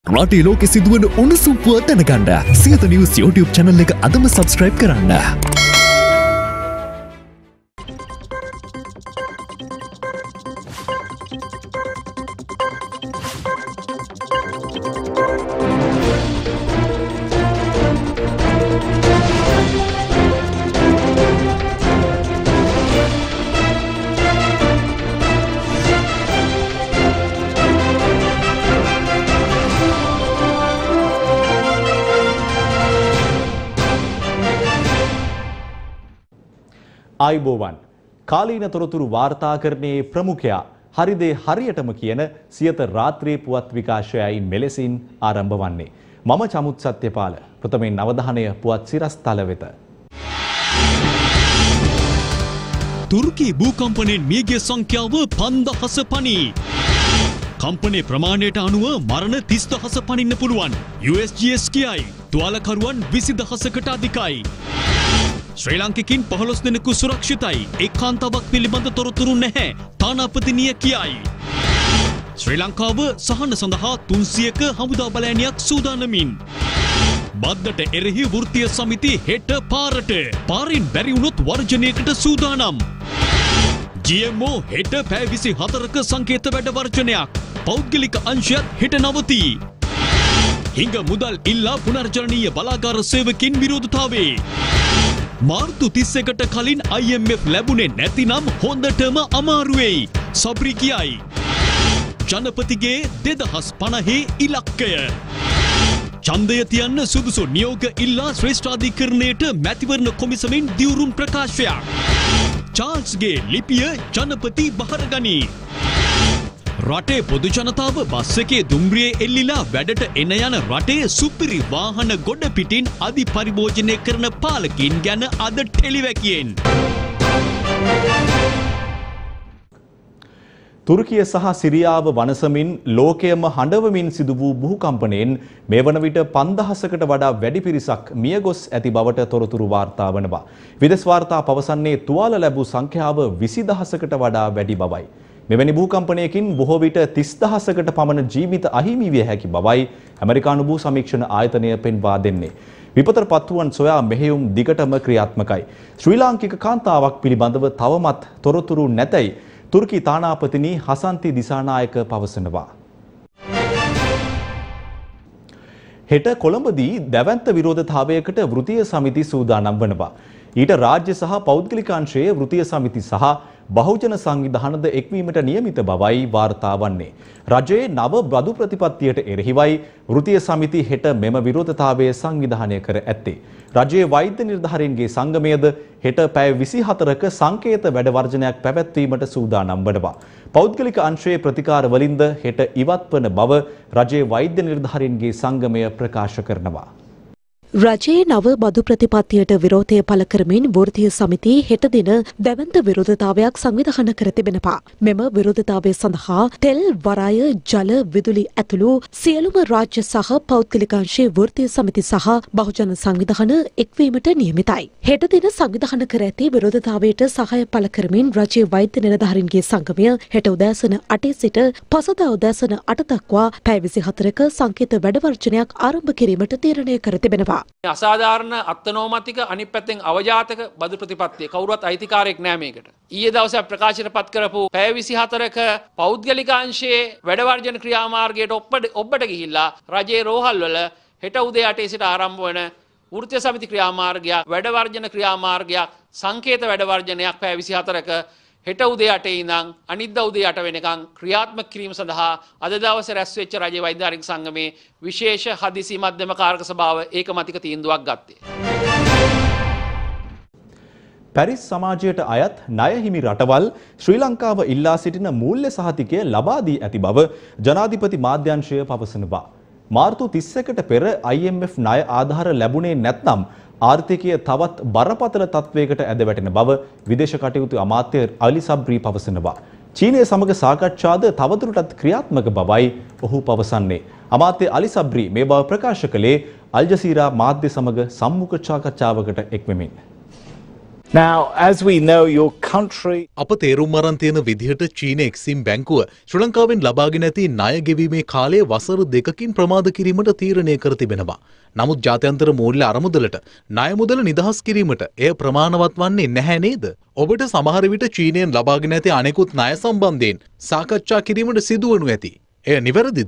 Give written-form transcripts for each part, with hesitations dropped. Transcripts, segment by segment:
රටේ ලෝකෙ සිදුවන උණුසුම් පුවත් දැනගන්න සියත නිවුස් YouTube channel එක අදම subscribe කරන්න. ආයුබෝවන් කාලීන තොරතුරු වාර්තාකරණයේ ප්‍රමුඛයා හරිදේ හරියටම කියන සියත රාත්‍රී පුවත් විකාශයයි මෙලෙසින් ආරම්භ වන්නේ. මම චමුත් සත්‍යපාල. ප්‍රථමයෙන් අවධානය පුවත් සිරස්තල වෙත. තුර්කී භූකම්පනයෙන් මියගිය සංඛ්‍යාව 5000 පණි. කම්පනයේ ප්‍රමාණයට අනුව මරණ 30000 පණින්න පුළුවන්. USGS කියයි තුවාලකරුවන් 20000කට අධිකයි. ශ්‍රී ලංකිකින් 15 දෙනෙකු සුරක්ෂිතයි. ඒකාන්තාවක් පිළිබඳ තොරතුරු නැහැ. තානාපතිනිය කියයි. ශ්‍රී ලංකාව සහන සඳහා 300ක හමුදා බලෑනියක් සූදානමින්. බද්දට එරෙහි වෘත්තීය සමිති හෙට පාරට. පාරින් බැරි වුණොත් වර්ජනයකට සූදානම්. GMO හෙට පැය 24ක සංකේත වැඩ වර්ජනයක්. පෞද්ගලික අංශයත් හෙට නවතී. හිඟ මුදල් ඉල්ලා පුනර්ජනනීය බලාගාර සේවකින් විරෝධතාවේ. මාර්තු 31කට කලින් IMF ලැබුණේ නැතිනම් හොඳටම අමාරුවෙයි. සබ්රි කියයි. ජනපතිගේ 2050 ඉලක්කය. ඡන්දය තියන්න සුදුසු නියෝග ඉල්ලා ශ්‍රේෂ්ඨාධිකරණයට මැතිවරණ කොමිසමෙන් දිවුරුම් ප්‍රකාශයක්. චාල්ස්ගේ ලිපිය ජනපති බහරගනී. රටේ පොදු ජනතාව බස් එකේ දුම්රියේ එල්ලිලා වැඩට එන යන රටේ සුපිරි වාහන ගොඩ පිටින් අධි පරිභෝජනය කරන පාලකින් ගැන අද ටෙලිවැකියෙන්. තුර්කිය සහ සිරියාව වනසමින් ලෝකයම හඬවමින් සිදු වූ භූකම්පනයෙන් මේ වන විට 5000කට වඩා වැඩි පිරිසක් මියගොස් ඇති බවට තොරතුරු වාර්තා වනවා. විදෙස් වාර්තා පවසන්නේ තුවාල ලැබූ සංඛ්‍යාව 20000කට වඩා වැඩි බවයි. මෙවැනි භූකම්පනයකින් බොහෝ විට 30000කට පමණ ජීවිත අහිමි විය හැකි බවයි ඇමරිකානු භූ සමීක්ෂණ ආයතනය පෙන්වා දෙන්නේ. විපතට පත්වුවන් සොයා මෙහෙයුම් දිගටම ක්‍රියාත්මකයි. ශ්‍රී ලාංකික කාන්තාවක් පිළිබඳව තවමත් තොරතුරු නැතයි තුර්කී තානාපතිනි හසන්ති දිසානායක පවසනවා. හෙට කොළඹදී දැවැන්ත විරෝධතාවයකට වෘත්තීය සමිති සූදානම් වනවා. ඊට රාජ්‍ය සහ පෞද්ගලික අංශයේ වෘත්තීය සමිති සහ බහුජන සංවිධානද එක්වීමට නියමිත බවයි වාර්තා වන්නේ. රජයේ නව බදු ප්‍රතිපත්තියට එරෙහිවයි වෘත්තීය සමිති හෙට මෙම විරෝධතාවය සංවිධානය කර ඇත්තේ. රජයේ වෛද්‍ය නිලධාරීන්ගේ සංගමයද හෙට පැය 24ක සංකේත වැඩ වර්ජනයක් පැවැත්වීමට සූදානම් වනවා. පෞද්ගලික අංශයේ ප්‍රතිකාර වලින්ද හෙට ඉවත් වන බව රජයේ වෛද්‍ය නිලධාරීන්ගේ සංගමය ප්‍රකාශ කරනවා. රජයේ නව බදු ප්‍රතිපත්තියට විරෝධය පළ කරමින් වෘත්තීය සමිති හෙට දින දැවැන්ත විරෝධතාවයක් සංවිධානය කර තිබෙනවා. මෙම විරෝධතාවය සඳහා තෙල්, වරාය, ජල, විදුලි ඇතුළු සියලුම රාජ්‍ය සහ පෞද්ගලික අංශයේ වෘත්තීය සමිති සහ බහුජන සංවිධාන එක්වීමට නියමිතයි. හෙට දින සංවිධානය කර ඇති විරෝධතාවයට සහාය පළ කරමින් රජයේ වෛද්‍ය නිලධාරීන්ගේ සංගමය හෙට උදෑසන 8 සිට පසුදා උදෑසන 8 දක්වා පැය 24ක සංකේත වැඩ වර්ජනයක් ආරම්භ කිරීමට තීරණය කර තිබෙනවා. අසාධාරණ අත්නෝමතික අනිත් පැත්තෙන් අවජාතක බදු ප්‍රතිපත්තිය කවුරුත් අයිතිකාරයෙක් නෑ මේකට. ඊයේ දවසේ ප්‍රකාශයට පත් කරපු පැය 24ක පෞද්ගලික අංශයේ වැඩ වර්ජන ක්‍රියාමාර්ගයට ඔබට ගිහිල්ලා රජයේ රෝහල් වල හෙට උදේ 8 සිට ආරම්භ වන වෘත්තීය සමිති ක්‍රියාමාර්ගයක් වැඩ වර්ජන ක්‍රියාමාර්ගයක් සංකේත වැඩ වර්ජනයක් පැය 24ක හෙට උදේ 8 ඉඳන් අනිද්දා උදේ 8 වෙනකන් ක්‍රියාත්මක කිරීම සඳහා අද දවසේ රැස් වෙච්ච රජයේ වෛද්‍යාරික සංගමේ විශේෂ හදිසි මධ්‍යම කාරක සභාව ඒකමතික තීන්දුවක් ගත්තේ. පැරිස් සමාජයට අයත් ණය හිමි රටවල් ශ්‍රී ලංකාව ඉල්ලා සිටින මූල්‍ය සහතිකය ලබා දී ඇති බව ජනාධිපති මාධ්‍යංශය පවසනවා. මාර්තු 31කට පෙර IMF ණය ආධාර ලැබුණේ නැත්නම් ආර්ථිකය තවත් බරපතල තත්වයකට ඇද වැටෙන බව විදේශ කටයුතු අමාත්‍ය අලි සබ්රි පවසනවා. චීනය සමග සාකච්ඡාද තවදුරටත් ක්‍රියාත්මක බවයි ඔහු පවසන්නේ. අමාත්‍ය අලි සබ්රි මේ බව ප්‍රකාශ කළේ අල් ජසීරා මාධ්‍ය සමග සම්මුඛ සාකච්ඡාවකට එක්වෙමින්. Now, as we know, your country අප තේරුම් අරන් තියෙන විදිහට චීන එක්සිම් බැංකුව ශ්‍රී ලංකාවෙන් ලබාගෙන ඇති ණය ගෙවීමේ කාලය වසර 2කින් ප්‍රමාද කිරීමට තීරණය කර තිබෙනවා. නමුත් ජාත්‍යන්තර මූල්‍ය අරමුදලට ණය මුදල නිදහස් කිරීමට එය ප්‍රමාණවත් වන්නේ නැහැ නේද? ඔබට සමහර විට චීනයෙන් ලබාගෙන ඇති අනෙකුත් ණය සම්බන්ධයෙන් සාකච්ඡා කිරීමට සිදුවනු ඇති. එය නිවැරදිද?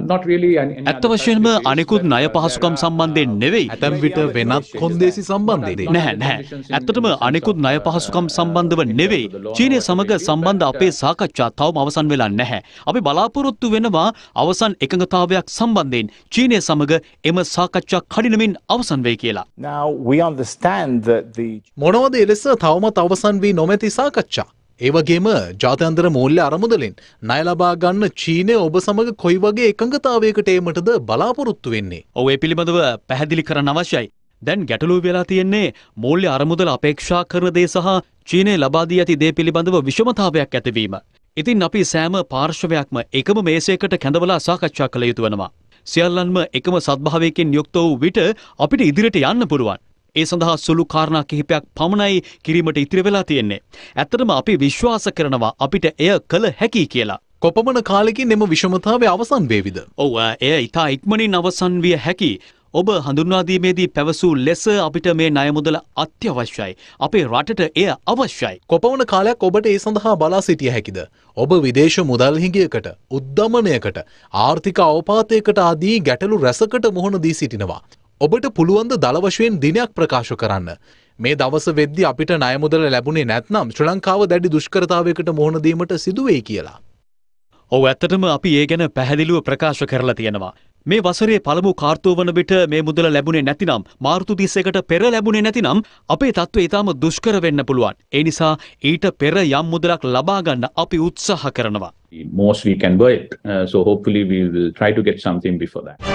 ඇත්ත වශයෙන්ම අනෙකුත් ණය පහසුකම් සම්බන්ධයෙන් නෙවෙයි. ඇතැම් විට වෙනත් කොන්දේසි සම්බන්ධයෙන්. නැහැ. ඇත්තටම අනෙකුත් ණය පහසුකම් සම්බන්ධව නෙවෙයි. චීනය සමග සම්බන්ධ අපේ සාකච්ඡා තවම අවසන් වෙලා නැහැ. අපි බලාපොරොත්තු වෙනවා අවසන් එකඟතාවයක් සම්බන්ධයෙන් චීනය සමග එම සාකච්ඡා කඩිනමින් අවසන් වෙයි කියලා. Now we understand that the මොනවද එලෙස තවමත් අවසන් වී නොමැති සාකච්ඡා? ඒ වගේම ජාත්‍යන්තර මූල්‍ය අරමුදලෙන් ණය ලබා ගන්න චීනය ඔබ සමග කොයි වගේ එකඟතාවයකට ඒමටද බලාපොරොත්තු වෙන්නේ? ඔව් ඒ පිළිබඳව පැහැදිලි කරන්න අවශ්‍යයි. දැන් ගැටලුව වෙලා තියෙන්නේ මූල්‍ය අරමුදල අපේක්ෂා කරන දේ සහ චීනය ලබා දී ඇති දේ පිළිබඳව විෂමතාවයක් ඇතිවීම. ඉතින් අපි සෑම පාර්ශවයක්ම එකම මේසයකට කැඳවලා සාකච්ඡා කළ යුතු වෙනවා. සියල්ලන්ම එකම සත්භාවයකින් යුක්ත වූ විට අපිට ඉදිරියට යන්න පුළුවන්. ඒ සඳහා සුළු කාරණා කිහිපයක් පමණයි කිරීමට ඉතිරි වෙලා තියෙන්නේ. ඇත්තටම අපි විශ්වාස කරනවා අපිට එය කළ හැකි කියලා. කොපමණ කාලෙකින් එම විෂමතාවය අවසන් වේවිද? ඔව් එය ඉතා ඉක්මනින් අවසන් විය හැකි. ඔබ හඳුන්වා දීමේදී පැවසූ ලෙස අපිට මේ ණය මුදල අත්‍යවශ්‍යයි. අපේ රටට එය අවශ්‍යයි. කොපමණ කාලයක් ඔබට ඒ සඳහා බලා සිටිය හැකිද? ඔබ විදේශ මුදල් හිඟයකට, උද්දමනයකට, ආර්ථික අවපාතයකට ආදී ගැටලු රැසකට මුහුණ දී සිටිනවා. ඔබට පුළුවන් ද දල වශයෙන් දිනයක් ප්‍රකාශ කරන්න. මේ දවස වෙද්දී අපිට ණය මුදල ලැබුණේ නැත්නම් ශ්‍රී ලංකාව දැඩි දුෂ්කරතාවයකට මුහුණ දීමට සිදු වෙයි කියලා. ඔව් ඇත්තටම අපි ඒ ගැන පැහැදිලිව ප්‍රකාශ කරලා තියෙනවා. මේ වසරේ පළමු කාර්තුව වන විට මේ මුදල ලැබුණේ නැතිනම් මාර්තු 31කට පෙර ලැබුණේ නැතිනම් අපේ තත්ත්වය ඊටම දුෂ්කර වෙන්න පුළුවන්. ඒ නිසා ඊට පෙර යම් මුදලක් ලබා ගන්න අපි උත්සාහ කරනවා. Most we can do it. So hopefully we will try to get something before that.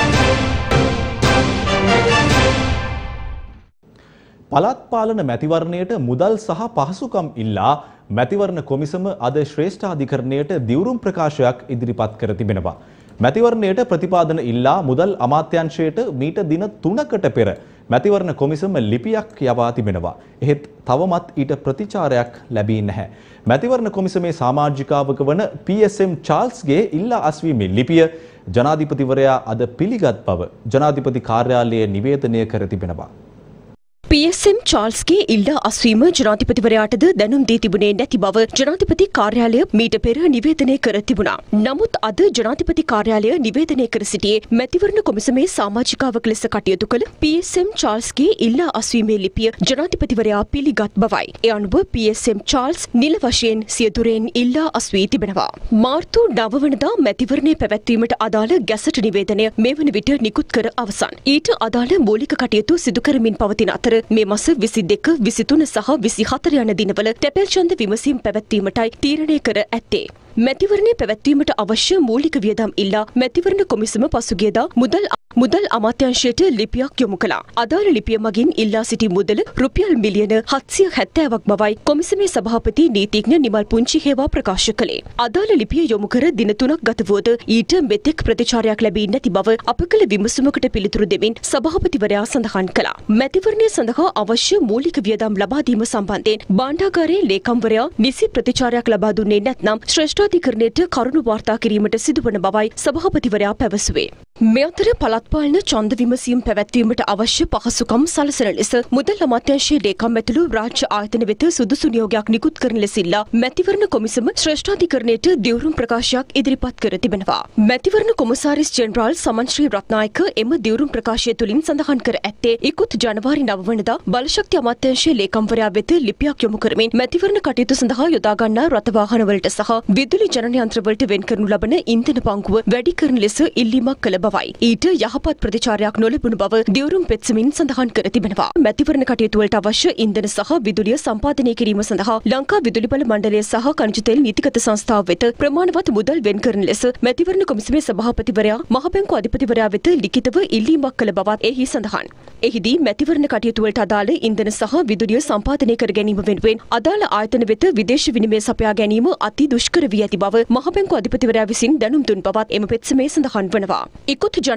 පළාත් පාලන මැතිවරණයට මුදල් සහ පහසුකම් ඉල්ලා මැතිවරණ කොමිසම අද ශ්‍රේෂ්ඨාධිකරණයට දිවුරුම් ප්‍රකාශයක් ඉදිරිපත් කර තිබෙනවා. මැතිවරණයට ප්‍රතිපාදන ඉල්ලා මුදල් අමාත්‍යාංශයට මීට දින 3කට පෙර මැතිවරණ කොමිසම ලිපියක් යවා තිබෙනවා. එහෙත් තවමත් ඊට ප්‍රතිචාරයක් ලැබී නැහැ. මැතිවරණ කොමිසමේ සමාජිකාවක වන PSM චාල්ස්ගේ ඉල්ලා අස්වීමේ ලිපිය ජනාධිපතිවරයා අද පිළිගත් බව ජනාධිපති කාර්යාලය නිවේදනය කර තිබෙනවා. PSM චාල්ස්ගේ ඉල්ලා අස්වීම ජනාධිපතිවරයාටද දැනුම් දී තිබුණේ නැති බව ජනාධිපති කාර්යාලය මීට පෙර නිවේදනය කර තිබුණා. නමුත් අද ජනාධිපති කාර්යාලය නිවේදනය කර සිටියේ මැතිවරණ කොමිසමේ සමාජිකාවක ලෙස කටයුතු කළ PSM චාල්ස්ගේ ඉල්ලා අස්වීමේ ලිපිය ජනාධිපතිවරයා පිළිගත් බවයි. ඒ අනුව PSM චාල්ස් නිල වශයෙන් සියදුරෙන් ඉල්ලා අස්වී තිබෙනවා. මාර්තු 9 වනදා මැතිවරණය පැවැත්වීමට අදාළ ගැසට නිවේදනය මේ වන විට නිකුත් කර අවසන්. ඊට අදාළ මූලික කටයුතු සිදු කරමින් පවතින අතර මේ මාස 22, 23 සහ 24 යන දිනවල තැපැල් ඡන්ද විමසීම් පැවැත්වීමටයි තීරණය කර ඇත්තේ. මැතිවරණය පැවැත්වීමට අවශ්‍ය මූලික වියදම් ඉල්ලා මැතිවරණ කොමිසම පසුගියදා මුදල් අමාත්‍යාංශයට ලිපියක් යොමු කළා. අදාළ ලිපිය මගින් ඉල්ලා සිටි මුදල රුපියල් මිලියන 770ක් බවයි කොමිසමේ සභාපති නීතිඥ නිමල් පුංචිහේවා ප්‍රකාශ කළේ. අදාළ ලිපිය යොමු කර දින 3ක් ගත වුවද ඊට මෙතෙක් ප්‍රතිචාරයක් ලැබී නැති බව අප කළ විමසුමකට පිළිතුරු දෙමින් සභාපතිවරයා සඳහන් කළා. මැතිවරණය සඳහා අවශ්‍ය මූලික වියදම් ලබා දීම සම්බන්ධයෙන් භාණ්ඩාගාරයේ ලේකම්වරයා නිසි ප්‍රතිචාරයක් ලබා දුන්නේ නැත්නම් ශ්‍රේෂ්ඨාධිකරණයට කරුණු වාර්තා කිරීමට සිදුවන බවයි සභාපතිවරයා පැවසුවේ. මේ අතර පළාත් පාලන ඡන්ද විමසීම් පැවැත්වීමට අවශ්‍ය පහසුකම් සලසන ලෙස මුදල් අමාත්‍යාංශයේ ලේකම් ඇතුළු රාජ්‍ය ආයතන වෙත සුදුසු නියෝගයක් නිකුත් කරන ලෙස ඉල්ලා මැතිවරණ කොමිසම ශ්‍රේෂ්ඨාධිකරණයට දිවුරුම් ප්‍රකාශයක් ඉදිරිපත් කර තිබෙනවා. මැතිවරණ කොමසාරිස් ජෙනරාල් සමන් ශ්‍රී රත්නායක එම දිවුරුම් ප්‍රකාශය තුළින් සඳහන් කර ඇත්තේ ඉකුත් ජනවාරි 9 වනදා බලශක්ති අමාත්‍යාංශයේ ලේකම්වරයා වෙත ලිපියක් යොමු කරමින් මැතිවරණ කටයුතු සඳහා යොදා ගන්නා රථ වාහනවලට සහ විදුලි ජනන යන්ත්‍රවලට වෙන් කරනු ලබන ඉන්ධන පංගුව වැඩි කරන ලෙස ඉල්ලීමක් කළ බවයි. ඊට යහපත් ප්‍රතිචාරයක් නොලැබුණු බව දිවුරුම් පෙත්සමින් සඳහන් කර තිබෙනවා. මැතිවරණ කටයුතු වලට අවශ්‍ය ඉන්ධන සහ විදුලිය සම්පාදනය කිරීම සඳහා ලංකා විදුලි බල මණ්ඩලය සහ කනිජ තෙල් නීතිගත සංස්ථාව වෙත ප්‍රමාණවත් මුදල් වෙන් කරන ලෙස මැතිවරණ කොමිසමේ සභාපතිවරයා මහ බැංකු අධිපතිවරයා වෙත ලිඛිතව ඉල්ලීමක් කළ බවත් එහි සඳහන්. එහිදී මැතිවරණ කටයුතු වලට අදාළ ඉන්ධන සහ විදුලිය සම්පාදනය කර ගැනීම වෙනුවෙන් අදාළ ආයතන වෙත විදේශ විනිමය සපයා ගැනීම අති දුෂ්කර වී ඇති බව මහ බැංකු අධිපතිවරයා විසින් දැනුම් දුන් බවත් එම පෙත්සමේ සඳහන් වනවා. ඉකුත් ජනවාරි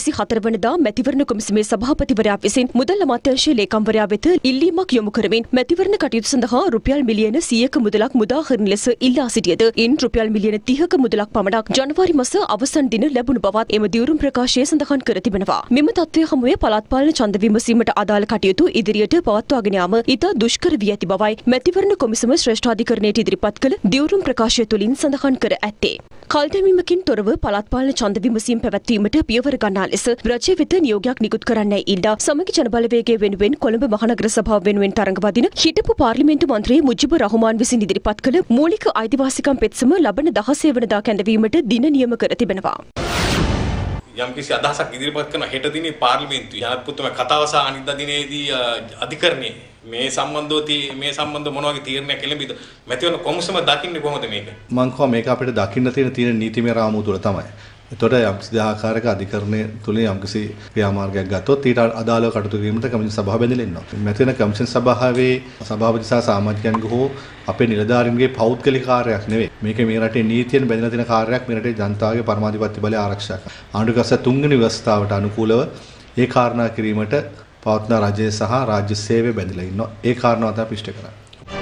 24 වනදා මැතිවරණ කොමිසමේ සභාපතිවරයා විසින් මුදල් අමාත්‍යාංශයේ ලේකම්වරයා වෙත ඉල්ලීමක් යොමු කරමින් මැතිවරණ කටයුතු සඳහා රුපියල් මිලියන 100ක මුදලක් මුදාහරින ලෙස ඉල්ලා සිටියද ඉන් රුපියල් මිලියන 30ක මුදලක් පමණක් ජනවාරි මාස අවසන් දින ලැබුණු බවත් එම දියුරුම් ප්‍රකාශයේ සඳහන් කර තිබෙනවා. මෙම තත්ත්වය හමුවේ පළාත් පාලන ඡන්ද විමසීමට අදාළ කටයුතු ඉදිරියට පවත්වාගෙන යාම ඉතා දුෂ්කර වී ඇති බවයි මැතිවරණ කොමිසම ශ්‍රේෂ්ඨාධිකරණයට ඉදිරිපත් කළ දියුරුම් ප්‍රකාශය තුළින් සඳහන් කර ඇත්තේ. කල්දැමීමකින් තොරව පළාත් පාලන ඡන්ද විමසීම් පැවැත්වීමට පියවර ගන්නා ලෙස රජය වෙත නියෝගයක් නිකුත් කරන්නයි ඉල්ලා සමගි ජනබලවේගය වෙනුවෙන් කොළඹ මහනගර සභාව වෙනුවෙන් තරඟ වදින හිටපු පාර්ලිමේන්තු මන්ත්‍රී මුජිබුර් රහමාන් විසින් ඉදිරිපත් කළ මූලික අයිතිවාසිකම් පෙත්සම ලබන 16 වෙනිදා කැඳවීමට දින නියම කර තිබෙනවා. යම්කිසි අදහසක් ඉදිරිපත් කරන හෙට දිනේ පාර්ලිමේන්තුවේ ජනාධිපතිතුමා කතාව සහ අනිද්දා දිනේදී අධිකරණයේ මේ සම්බන්ධව මොන වගේ තීරණයක් එළඹිද මැතිවරණ කොමිසම දකින්නේ කොහොමද මේක? මම කව මේක අපිට දකින්න තියෙන නීතිමය රාමුව තුළ තමයි. එතකොට යම්කිසි ආකාරයක අධිකරණයේ තුලින් යම්කිසි ක්‍රියාමාර්ගයක් ගත්තොත් ඊට අදාළව කටයුතු කිරීමට කමිෂන් සභාව බැඳලා ඉන්නවා. මැතිවරණ කමිෂන් සභාවේ සභාපති සහ සමාජිකයන්ගේ හෝ අපේ නිලධාරීන්ගේ පෞද්ගලික කාර්යයක් නෙවෙයි. මේක මේ රටේ නීතියෙන් බැඳලා තියෙන කාර්යයක්, මේ රටේ ජනතාවගේ පරමාධිපත්‍ය බලය ආරක්ෂා කරන. ආණ්ඩුකස තුන්වෙනි ව්‍යවස්ථාවට අනුකූලව ඒ කාරණා කිරීමට පවත්වන රජය සහ රාජ්‍ය සේවය බැඳලා ඉන්නවා. ඒ කාරණාව තමයි පිෂ්ඨ කරන්නේ.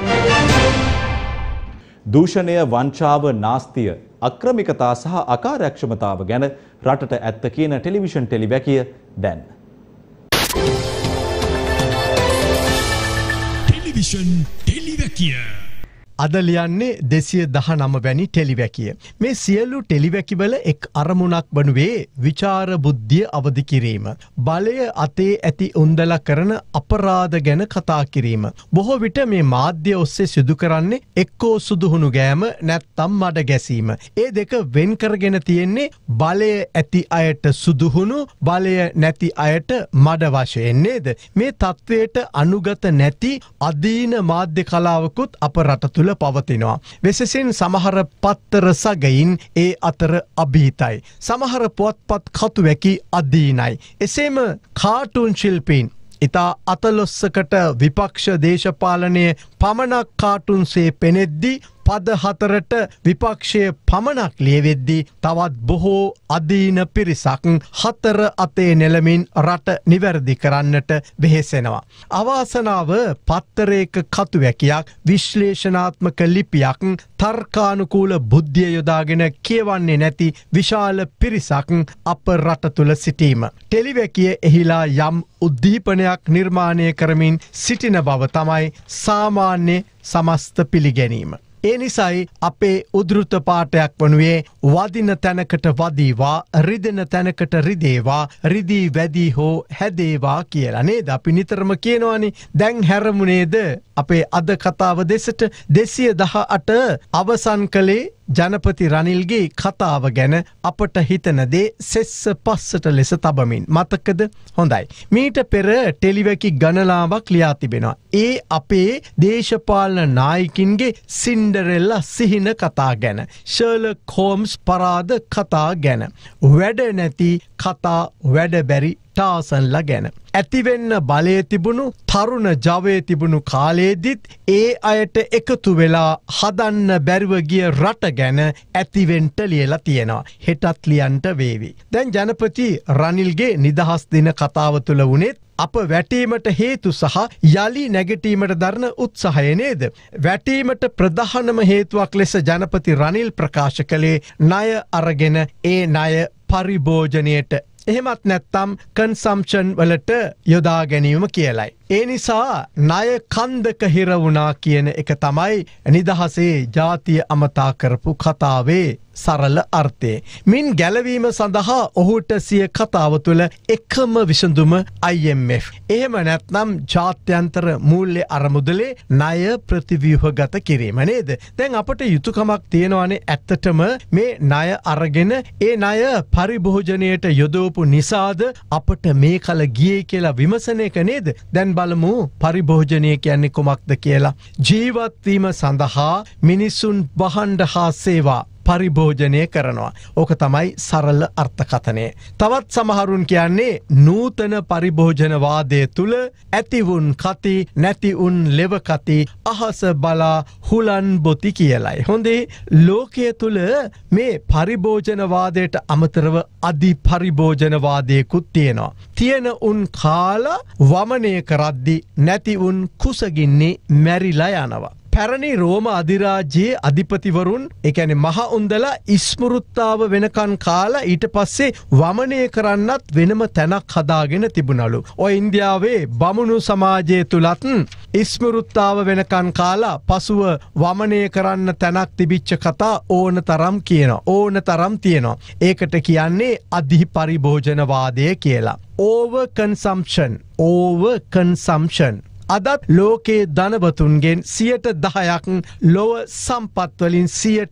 දූෂණය, වංචාව, නාස්තිය, අක්‍රමිකතා සහ අකාර්යක්ෂමතාව ගැන රටට ඇත්ත කියන ටෙලිවිෂන් ටෙලිවැකිය දැන්. ටෙලිවිෂන් ටෙලිවැකිය අද ලියන්නේ 219 වැනි ටෙලිවැකිය. මේ සියලු ටෙලිවැකිවල එක් අරමුණක් වනුවේ විචාර බුද්ධිය අවදි කිරීම. බලය අතේ ඇති උන්දලා කරන අපරාධ ගැන කතා කිරීම. බොහෝ විට මේ මාධ්‍ය ඔස්සේ සිදු කරන්නේ එක්කෝ සුදුහුණු ගෑම නැත්තම් මඩ ගැසීම. ඒ දෙක වෙන් කරගෙන තියෙන්නේ බලය ඇති අයට සුදුහුණු, බලය නැති අයට මඩ වශයෙන් නේද? මේ තත්වයට අනුගත නැති අදීන මාධ්‍ය කලාවකුත් අප රට තුළ පවතිනවා. වෙසෙසින් සමහර පත්තර සගයින් ඒ අතර අභීතයි. සමහර පුවත්පත් කතුවැකි අදීනයි. එසේම කාටුන් ශිල්පීන් ඉතා අතලොස්සකට විපක්ෂ දේශපාලනය පමණක් කාටුන්සේ පෙනෙද්දී පද 4ට විපක්ෂය පමණක් ලියවෙද්දී තවත් බොහෝ අදීන පිරිසක් 4 අතේ නෙලමින් රට නිවැරදි කරන්නට වෙහෙසෙනවා. අවාසනාව පත්තරයක කතුවැකියක්, විශ්ලේෂණාත්මක ලිපියක්, තර්කානුකූල බුද්ධිය යොදාගෙන කියවන්නේ නැති විශාල පිරිසක් අප රට තුළ සිටීම. ටෙලිවැකිය එහිලා යම් උද්දීපනයක් නිර්මාණය කරමින් සිටින බව තමයි සාමාන්‍ය සමස්ත පිළිගැනීම. ඒ නිසයි අපේ උද්ෘත පාඨයක් වනුවේ වදින තැනකට වදීවා, රිදෙන තැනකට රිදේවා, රිදී වැදී හෝ හැදේවා කියලා නේද? අපි නිතරම කියනවානේ. දැන් හැරමුණේද අපේ අද කතාව දෙසට 218 අවසන් කළේ ජනපති රනිල්ගේ කතාව ගැන අපට හිතන දේ සෙස්ස පස්සට ලෙස තබමින්. මතකද? හොඳයි. මීට පෙර ටෙලිවැකි ගණනාවක් ලියා තිබෙනවා. ඒ අපේ දේශපාලන නායකින්ගේ සින්ඩරෙල්ලා සිහින කතා ගැන, ෂර්ලොක් හෝම්ස් පරාද කතා ගැන, වැඩ නැති කතා, වැඩ බැරි ටාසන්ලා ගැන. ඇතිවෙන්න බලය තිබුණු, තරුණ ජවය තිබුණු කාලයේදීත් ඒ අයට එකතු වෙලා හදන්න බැරිව ගිය රට ගැන ඇතිවෙන්ට ලියලා තියෙනවා. හෙටත් ලියන්ට වේවි. දැන් ජනපති රනිල්ගේ නිදහස් දින කතාව තුළ වුණෙත් අප වැටීමට හේතු සහ යලි නැගිටීමට දරන උත්සාහය නේද? වැටීමට ප්‍රධානම හේතුවක් ලෙස ජනපති රනිල් ප්‍රකාශ කළේ ණය අරගෙන ඒ ණය පරිභෝජනයට, එහෙමත් නැත්තම් කන්සම්ප්ෂන් වලට යොදා ගැනීම කියලයි. ඒ නිසා ණය කන්දක හිර වුණා කියන එක තමයි නිදහසේ ජාතිය අමතා කරපු කතාවේ සරල අර්ථය. මින් ගැලවීම සඳහා ඔහුට සිය කතාව තුළ එකම විසඳුම IMF. එහෙම නැත්නම් ජාත්‍යන්තර මූල්‍ය අරමුදලේ ණය ප්‍රතිව්‍යුහගත කිරීම නේද? දැන් අපට යුතුයකමක් තියෙනවානේ ඇත්තටම මේ ණය අරගෙන ඒ ණය පරිභෝජනයට යොදවපු නිසාද අපට මේ කල ගියේ කියලා විමසන එක නේද? දැන් බලමු පරිභෝජනය කියන්නේ කොමක්ද කියලා. ජීවත් වීම සඳහා මිනිසුන් වහඬ හා සේවා, පරිභෝජනය කරනවා. ඕක තමයි සරල අර්ථකථනය. තවත් සමහරුන් කියන්නේ නූතන පරිභෝජනවාදය තුළ ඇතිවුන් කති නැතිවුන් ලෙවකති අහස බලා හුලන් බොති කියලයි. හොඳේ ලෝකය තුළ මේ පරිභෝජනවාදයට අමතරව අධි පරිභෝජනවාදයකුත් තියෙනවා. තියෙන උන් කාලා වමනය කරද්දි නැති උන් කුසගින්නේ මැරිලා යනවා. පැරණි රෝම අධිරාජ්‍යයේ අධිපතිවරුන් එකැන මහ උන්දලා ඉස්මෘත්තාව වෙනකන් කාලා ඊට පස්සේ වමනය කරන්නත් වෙනම තැනක් හදාගෙන තිබුණලු. ඔය ඉන්දියාවේ බමුණු සමාජය තුළත් ඉස්මෘත්තාව වෙනකන් කාලා පසුව වමනය කරන්න තැනක් තිබිච්ච කතා ඕන තරම් කියනවා. ඕන තරම් තියෙනවා. ඒකට කියන්නේ අධි පරිභෝජනවාදය කියලා. over consumption. අදත් ලෝකයේ ධනවතුන්ගෙන් 10%ක් ලොව සම්පත්වලින්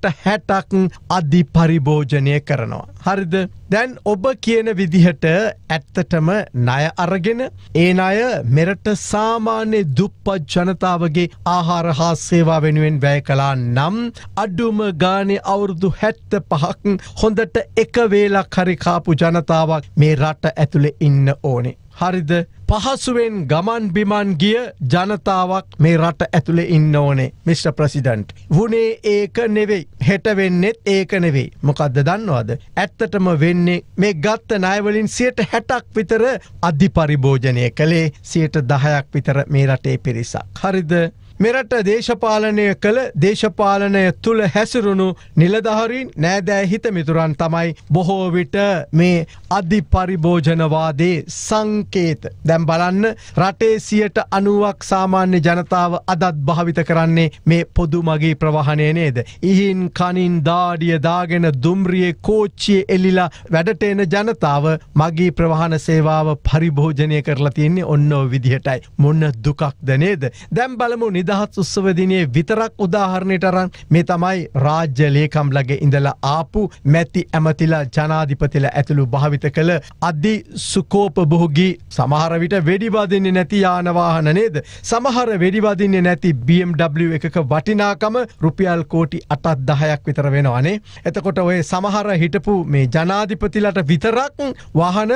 60% අධි පරිභෝජනය කරනවා. හරිද? දැන් ඔබ කියන විදිහට ඇත්තටම ණය අරගෙන ඒ ණය මෙරට සාමාන්‍ය දුප්පත් ජනතාවගේ ආහාර හා සේවා වෙනුවෙන් වැය කළා නම් අඩුම ගානේ අවුරුදු 75ක් හොඳට එක වේලක් හරි කාපු ජනතාවක් මේ රට ඇතුලේ ඉන්න ඕනේ. හරිද? පහසුවෙන් ගමන් බිමන් ගිය ජනතාවක් මේ රට ඇතුලේ ඉන්න ඕනේ මිස්ටර් ප්‍රෙසිඩන්ට්. වුණේ ඒක නෙවෙයි. හෙට වෙන්නෙත් ඒක නෙවෙයි. මොකද්ද දන්නවද? ඇත්තටම වෙන්නේ මේ ගත්ත ණය වලින් 60% විතර අධි පරිභෝජනය කළේ 10% විතර මේ රටේ පිරිසක්. හරිද? මෙරට දේශපාලනය කළ දේශපාලනය තුළ හැසිරුණු නිලධාරීන් නෑදෑ හිත මිතුරන් තමයි බොහෝ විට මේ අධි පරිභෝජනවාදයේ සංකේත. දැන් බලන්න රටේ 90% සාමාන්‍ය ජනතාව අදත් භාවිත කරන්නේ මේ පොදු මගී ප්‍රවාහනය නේද? ඉහින් කනින් දාඩිය දාගෙන දුම්රියේ කෝච්චියේ එලිලා වැඩට එන ජනතාව මගී ප්‍රවාහන සේවාව පරිභෝජනය කරලා තියන්නේ ඔන්න ඔය විදිහටයි. මොන දුකක්ද නේද? දැන් බලමු නිදහස් උත්සව දිනේ විතරක් උදාහරණයට අරන් මේ තමයි රාජ්‍ය ලේකම්ලගේ ඉඳලා ආපු මැති ඇමතිලා ජනාධිපතිලා ඇතුළු භාවිත කළ අධි සුකෝපභෝගී සමහර විට වෙඩි වදින්නේ නැති යාන වාහන නේද? සමහර වෙඩි වදින්නේ නැති BMW එකක වටිනාකම රුපියල් කෝටි 8-10ක් විතර වෙනවනේ. එතකොට ඔය සමහර හිටපු මේ ජනාධිපතිලාට විතරක් වාහන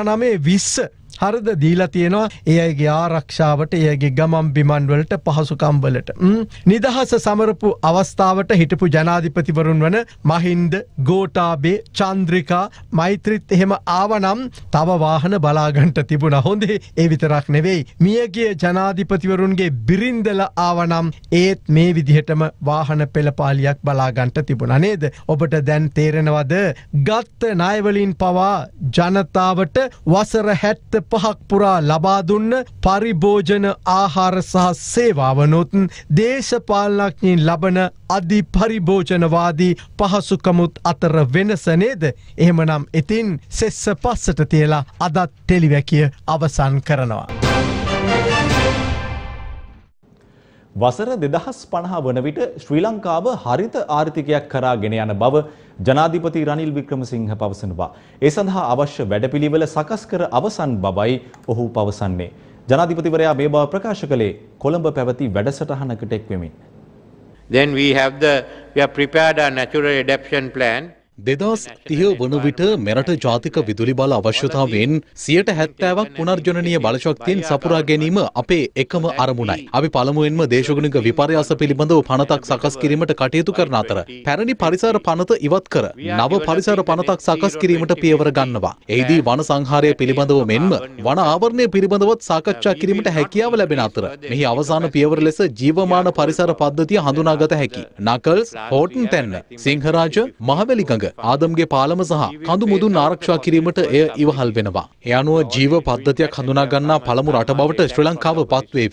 19-20 හරිද දීලා තියෙනවා ඒ අයගේ ආරක්ෂාවට ඒ අයගේ ගමන් බිමන් වලට පහසුකම් වලට. නිදහස සමරපු අවස්ථාවට හිටපු ජනාධිපතිවරුන් වන මහින්ද, ගෝඨාභය, චන්ද්‍රිකා, මෛත්‍රීත් එහෙම ආවනම් තව වාහන බලාගන්න තිබුණා. හොඳේ ඒ විතරක් නෙවෙයි. මියගිය ජනාධිපතිවරුන්ගේ බිරින්දලා ආවනම් ඒත් මේ විදිහටම වාහන පෙළපාලියක් බලාගන්න තිබුණා නේද? ඔබට දැන් තේරෙනවද? ගත්ත ණය වලින් පවා ජනතාවට වසර 75ක් පුරා ලබා දුන්න පරිභෝජන ආහාර සහ සේවාවනොත් දේශපාලනඥයින් ලබන අධි පරිභෝජනවාදී පහසුකමුත් අතර වෙනස නේද? එහෙමනම් ඉතින් සෙස්ස පස්සට තියලා අදත් ටෙලිවැකිය අවසන් කරනවා. වසර 2050 වන විට ශ්‍රී ලංකාව හරිත ආර්ථිකයක් කරා ගෙන යන බව ජනාධිපති රනිල් වික්‍රමසිංහ පවසනවා. ඒ සඳහා අවශ්‍ය වැඩපිළිවෙල සකස් කර අවසන් බවයි ඔහු පවසන්නේ. ජනාධිපතිවරයා මේ බව ප්‍රකාශ කළේ කොළඹ පැවති වැඩසටහනකට එක් වෙමින්. Then we have prepared a natural adaptation plan. 2030 වන විට මෙරට ජාතික විදුලි බල අවශ්‍යතාවයෙන් 70%ක් පුනර්ජනනීය බලශක්තියෙන් සපුරා ගැනීම අපේ එකම අරමුණයි. අපි පළමුවෙන්ම දේශගුණික විපර්යාස පිළිබඳව පනතක් සකස් කිරීමට කටයුතු කරන අතර පැරණි පරිසර පනත ඉවත් කර නව පරිසර පනතක් සකස් කිරීමට පියවර ගන්නවා. එහිදී වන සංහාරය පිළිබඳව මෙන්ම වන ආවරණය පිළිබඳවත් සාකච්ඡා කිරීමට හැකියාව ලැබෙන අතර මෙහි අවසාන පියවර ලෙස ජීවමාන පරිසර පද්ධතිය හඳුනාගත හැකි. නකල්ස්, හෝටන් තැන්න, සිංහරාජ, මහවැලිගඟ ආදම්ගේ පාලම සහ කඳු මුදුන් ආරක්ෂා කිරීමට එය ඉවහල් වෙනවා. ඒ අනුව ජීව පද්ධතියක් හඳුනා ගන්නා පළමු රට බවට ශ්‍රී ලංකාව පත්වේවි.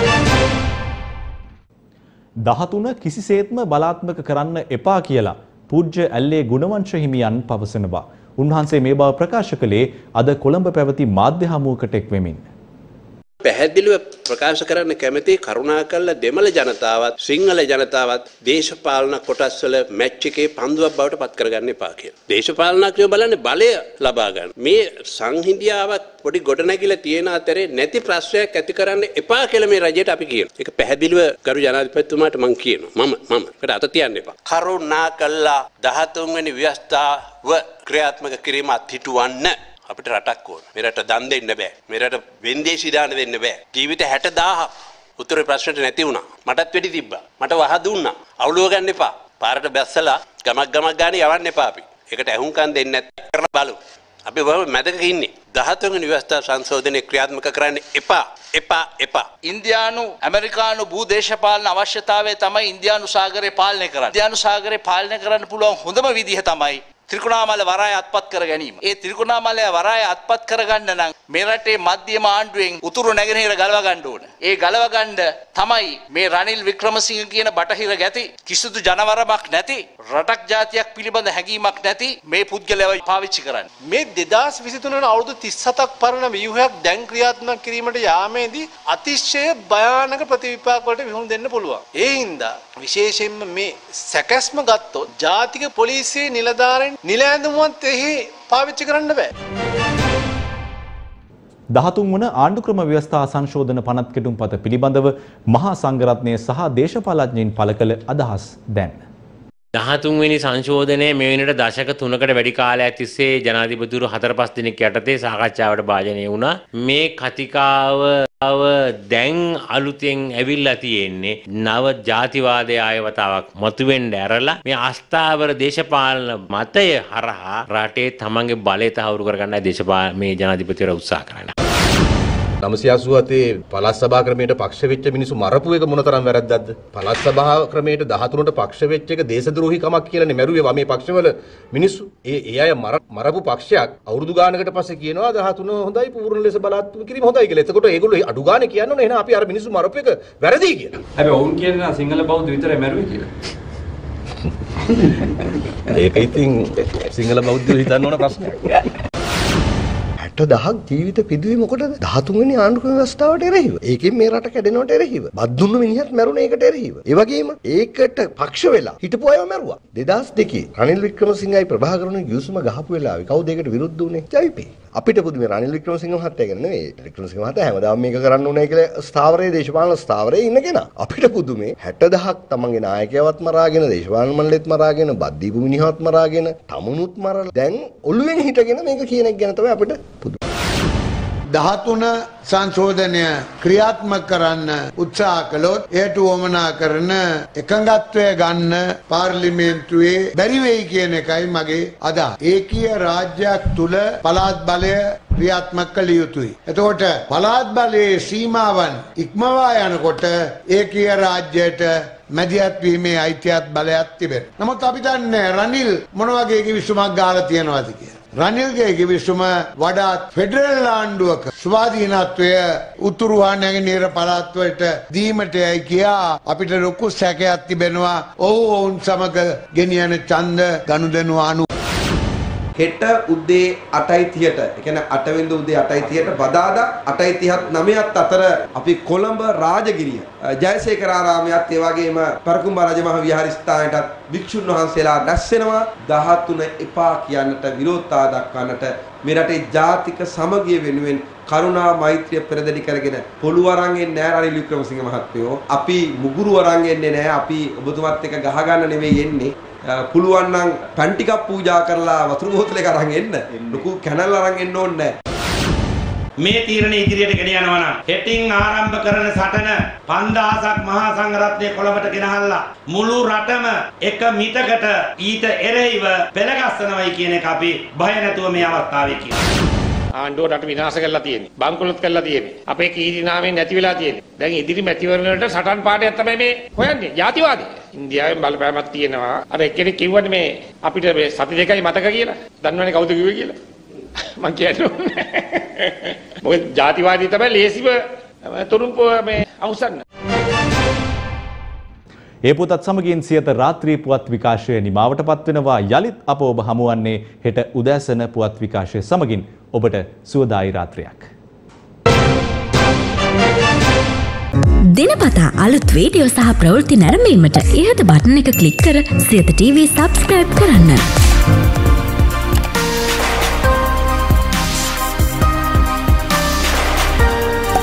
13 කිසිසේත්ම බලාත්මක කරන්න එපා කියලා පූජ්‍ය ඇල්ලේ ගුණවංශ හිමියන් පවසනවා. උන්වහන්සේ මේ බව ප්‍රකාශ කළේ අද කොළඹ පැවති මාධ්‍ය හමුවකට එක් වෙමින්. පැහැදිලිව ප්‍රකාශ කරන්න කැමති කරුණාකරලා දෙමළ ජනතාවත් සිංහල ජනතාවත් දේශපාලන කොටස්වල මැච් එකේ පන්දුවක් බවට පත් කරගන්න එපා කියලා. දේශපාලනඥයෝ බලන්නේ බලය ලබා ගන්න. මේ සංහිඳියාවක් පොඩි ගොඩනැගිලා තියෙන අතරේ නැති ප්‍රශ්නයක් ඇති කරන්න එපා කියලා මේ රජයට අපි කියනවා. ඒක පැහැදිලිව ගරු ජනාධිපතිතුමාට මම කියනවා. මම ඒකට අත තියන්න එපා. කරුණාකරලා 13 වෙනි ව්‍යවස්ථාව ක්‍රියාත්මක කිරීම අත්හිටුවන්න. අපිට රටක් ඕන. මේ රට දන් දෙන්න බෑ. මේ රට වෙන්දේසි දාන දෙන්න බෑ. ජීවිත 60000 උතුරේ ප්‍රශ්නට නැති වුණා. මටත් වෙඩි තිබ්බා. මට වහ දුන්නා. අවුලුව ගන්න එපා. පාරට බැස්සලා ගමක් ගාන යවන්න එපා අපි. ඒකට ඇහුම්කන් දෙන්නේ නැත්නම් කරලා බලමු. අපි වහම මැදක ඉන්නේ. 13 වෙනි ව්‍යවස්ථා සංශෝධනය ක්‍රියාත්මක කරන්න එපා. ඉන්දියානු ඇමරිකානු භූදේශපාලන අවශ්‍යතාවය තමයි ඉන්දියානු සාගරය පාලනය කරන්න. ඉන්දියානු සාගරය පාලනය කරන්න පුළුවන් හොඳම විදිහ තමයි ත්‍රිකුණාමල වරාය අත්පත් කර ගැනීම. ඒ ත්‍රිකුණාමල වරාය අත්පත් කරගන්න නම් මේ රටේ මධ්‍යම ආණ්ඩුවෙන් උතුරු නැගෙනහිර ගලව ගන්න ඕන. ඒ ගලව ගන්න තමයි මේ රනිල් වික්‍රමසිංහ කියන බටහිර ගැති කිසිදු ජනවරමක් නැති රටක් ජාතියක් පිළිබඳ හැඟීමක් නැති මේ පුද්ගලයව පාවිච්චි කරන්නේ. මේ 2023 වන අවුරුදු 37ක් පරණ ව්‍යුහයක් දැන් ක්‍රියාත්මක කිරීමට යාමේදී අතිශය භයානක ප්‍රතිවිපාක වලට විසඳුම් දෙන්න පුළුවන්. ඒ හින්දා විශේෂයෙන්ම මේ සැකැස්ම ගත්තොත් ජාතික පොලිසියේ නිලධාරීන් නිල ඇඳුමත් එහි පාවිච්චි කරන්න බෑ. 13 වන ආණ්ඩුක්‍රම ව්‍යවස්ථා සංශෝධන පනත් කෙටුම්පත පිළිබඳව මහා සංඝරත්නය සහ දේශපාලඥයින් පළ කළ අදහස් දැන්. 13 වෙනි සංශෝධනය මේ වෙනට දශක 3කට වැඩි කාලයක් තිස්සේ ජනාධිපතිවරු 4-5 දිනක් යටතේ සාකච්ඡාවට භාජනය වුණා. මේ කතිකාව දැන් අලුතෙන් ඇවිල්ලා තියෙන්නේ නව ජාතිවාදය ආයවතාවක් මතුවෙන්න ඇරලා මේ අස්ථාවර දේශපාලන මතය හරහා රටේ තමන්ගේ බලය තහවුරු කරගන්නයි දේශපාලන මේ ජනාධිපතිවරු උත්සාහ කරන්නේ. 987 පළාත් සභා ක්‍රමයට පක්ෂ වෙච්ච මිනිස්සු මරපු එක මොනතරම් වැරද්දක්ද? පළාත් සභා ක්‍රමයට 13ට පක්ෂ වෙච්ච එක දේශද්‍රෝහී කමක් කියලානේ මැරුවේ මේ පක්ෂවල මිනිස්සු. ඒ අය මරපු පක්ෂයක් අවුරුදු ගානකට පස්සේ කියනවා 13 හොඳයි පූර්ණ ලෙස බලාත්මක කිරීම හොඳයි කියලා. එතකොට ඒගොල්ලෝ අඩු ගානේ කියන්න ඕනේ එහෙනම් අපි අර මිනිස්සු මරපු එක වැරදි කියලා. හැබැයි ඔවුන් කියන්නේ සිංහල බෞද්ධ විතරයි මැරුවේ කියලා. ඒක ඉතින් සිංහල බෞද්ධයෝ හිතන්න ඕන ප්‍රශ්නයක්. 10ක් ජීවිත පිදුවේ මොකටද? 13 වෙනි ආණ්ඩුක්‍රම ව්‍යවස්ථාවට එරෙහිව. ඒකෙන් මේ රට කැඩෙනවට එරෙහිව. බත් දුන්න මිනිහත් මැරුණේ ඒකට එරෙහිව. ඒ වගේම ඒකට පක්ෂ වෙලා හිටපු අයව මැරුවා. 2002 රනිල් වික්‍රමසිංහයි ප්‍රභාකරන් යුසුම ගහපු වෙලාවේ කවුද ඒකට විරුද්ධ වුනේ? ජවිපේ. අපිට පුදුමේ රනිල් වික්‍රමසිංහ මහත්තයා ගැන නෙවෙයි. වික්‍රමසිංහ මහත්තයා හැමදාම මේක කරන්න ඕනේ කියලා ස්ථාවරයේ දේශපාලන ස්ථාවරයේ ඉන්න කෙනා. අපිට පුදුමේ 60000ක් තමන්ගේ නායකයවත් මරාගෙන දේශපාලන මණ්ඩලෙත් මරාගෙන බත් දීපු මිනිහවත් මරාගෙන තමුණුත් මරලා දැන් ඔළුවෙන් හිටගෙන මේක කියන එක ගැන තමයි අපිට 13 සංශෝධනය ක්‍රියාත්මක කරන්න උත්සාහ කළොත් එයට වමනා කරන එකඟත්වය ගන්න පාර්ලිමේන්තුවේ බැරි වෙයි කියන එකයි මගේ අදහස. ඒකීය රාජ්‍යයක් තුල පළාත් බලය ක්‍රියාත්මක කළ යුතුයි. එතකොට පළාත් බලයේ සීමාවන් ඉක්මවා යනකොට ඒකීය රාජ්‍යයට මැදිහත් වීමේ අයිතියත් බලයක් තිබෙනවා. නමුත් අපි දන්නේ රනිල් මොන වගේ කිවිසුමක් ගාලා තියනවාද කියලා. රනිල්ගේ කිවිසුම වඩාත් ෆෙඩරල් ආණ්ඩුවක ස්වාධීනත්වය උතුරු හා නැගෙනහිර පළාත් වලට දීමටයි කියා අපිට ලොකු සැකයක් තිබෙනවා. ඔවුන් සමග ගෙනියන ඡන්ද ගනුදෙනු අනුව හෙට උදේ 8:30ට ඒ කියන්නේ 8 වෙනිදා උදේ 8:30ට බදාදා 8:39ත් අතර අපි කොළඹ රාජගිරිය ජයසේකර ආරාමයත් ඒ වගේම පරකුම්බා රජමහා විහාරස්ථානයටත් භික්ෂුන් වහන්සේලා රැස් වෙනවා. 13 එපා කියන්නට විරෝධතාව දක්වන්නට මේ රටේ ජාතික සමගිය වෙනුවෙන් කරුණා මෛත්‍රිය පෙරදරි කරගෙන පොළු අරන් එන්නේ නැහැ රනිල් වික්‍රමසිංහ මහත්තයෝ. අපි මුගුරු අරන් එන්නේ නැහැ. අපි ඔබතුමත් එක්ක ගහ ගන්න නෙවෙයි එන්නේ. පුළුවන් නම් පන් ටිකක් පූජා කරලා වතුර බෝතලයක අරන් එන්න. ලොකු කැනල් අරන් එන්න ඕනේ නැහැ. මේ තීරණය ඉදිරියට ගෙන යනවා නම් හෙටින් ආරම්භ කරන සටන 5000ක් මහා සංඝරත්නය කොළඹට ගෙනහල්ලා මුළු රටම එක මිටකට ඊට එරෙහිව පෙළගස්සනවයි කියන එක අපි බය නැතුව මේ අවස්ථාවේ කියනවා. ආණ්ඩුව රට විනාශ කරලා තියෙන්නේ. බංකොලොත් කරලා තියෙන්නේ. අපේ කීර්ති නාමයෙන් නැති වෙලා තියෙන්නේ. දැන් ඉදිරි මැතිවරණ වලට සටන් පාඩයක් තමයි මේ හොයන්නේ. ජාතිවාදී. ඉන්දියාවෙන් බලපෑමක් තියෙනවා. අර එක්කෙනෙක් කිව්වනේ මේ අපිට මේ සති දෙකයි මතක කියලා. දන්නවනේ කවුද කිව්වේ කියලා? මං කියන්නේ. මොකද ජාතිවාදී තමයි ලේසිව තුරුම්ප මේ අවසන්. ඒ පුවතත් සමගින් සියත රාත්‍රී පුවත් විකාශය නිමාවට පත්වෙනවා. යලිත් අප ඔබ හමුවන්නේ හෙට උදෑසන පුවත් විකාශය සමගින්. ඔබට සුවදායි රාත්‍රියක්. දිනපතා අලුත් වීඩියෝ සහ ප්‍රවෘත්ති නැරඹීමට ඉහත බටන් එක ක්ලික් කර සියත TV සබ්ස්ක්‍රයිබ් කරන්න.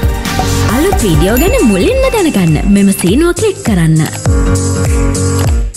අලුත් වීඩියෝ ගැන මුලින්ම දැනගන්න මෙම සීනුව ක්ලික් කරන්න.